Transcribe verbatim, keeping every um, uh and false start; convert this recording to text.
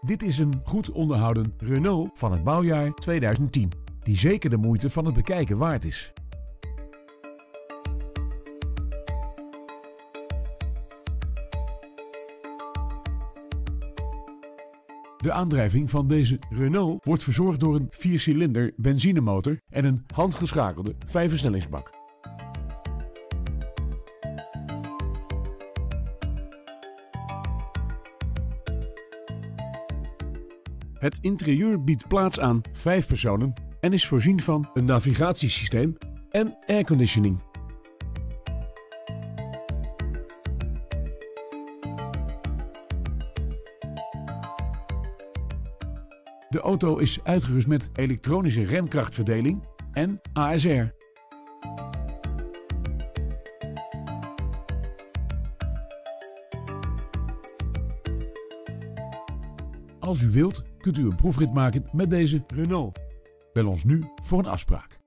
Dit is een goed onderhouden Renault van het bouwjaar tweeduizend tien, die zeker de moeite van het bekijken waard is. De aandrijving van deze Renault wordt verzorgd door een viercilinder benzinemotor en een handgeschakelde vijfversnellingsbak. Het interieur biedt plaats aan vijf personen en is voorzien van een navigatiesysteem en airconditioning. De auto is uitgerust met elektronische remkrachtverdeling en A S R. Als u wilt, kunt u een proefrit maken met deze Renault. Bel ons nu voor een afspraak.